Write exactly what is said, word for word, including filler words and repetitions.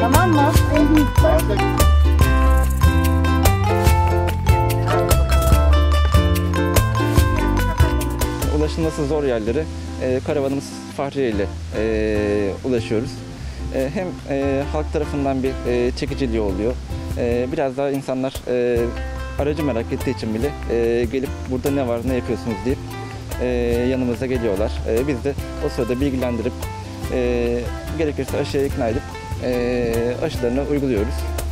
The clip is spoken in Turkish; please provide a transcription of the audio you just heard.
Tamam mı? Ulaşılması zor yerlere e, karavanımız Fahriye ile e, ulaşıyoruz. E, hem e, halk tarafından bir e, çekiciliği oluyor. E, biraz daha insanlar e, aracı merak ettiği için bile e, gelip burada ne var, ne yapıyorsunuz deyip e, yanımıza geliyorlar. E, biz de o sırada bilgilendirip e, gerekirse aşıya ikna edip e, aşılarını uyguluyoruz.